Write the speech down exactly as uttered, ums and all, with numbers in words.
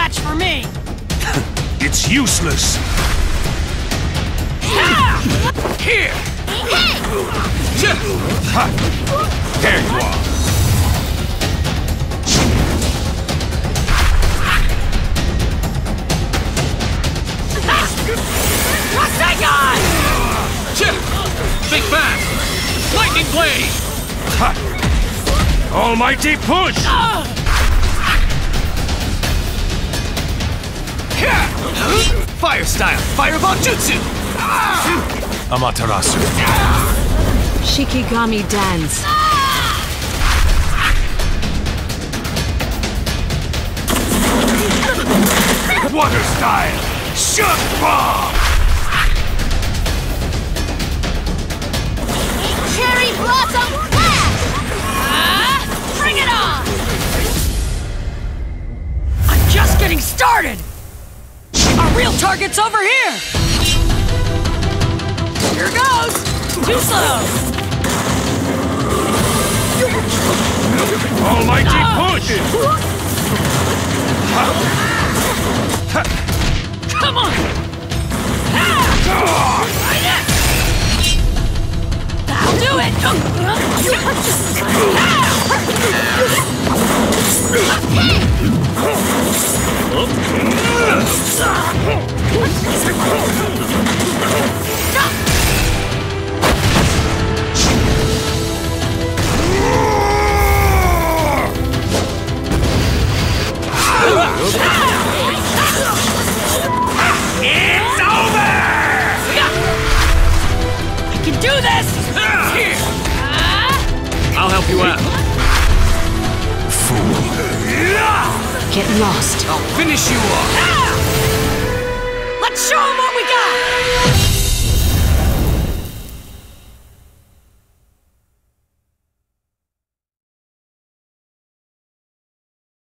match for me! It's useless! Here! Ha. There you are! Rasengan! Big Bang! Lightning Blade! Ha. Almighty push! Fire style! Fireball Jutsu! Amaterasu. Shikigami dance. Water style! Shock bomb! Cherry blossom flash! Ah, bring it on! I'm just getting started! Our real target's over here! Here goes! Too slow! Almighty push! Come on! That'll do it! It's over! I can do this! Here! I'll help you out. Fool. Get lost. I'll finish you off. Let's show them what we got!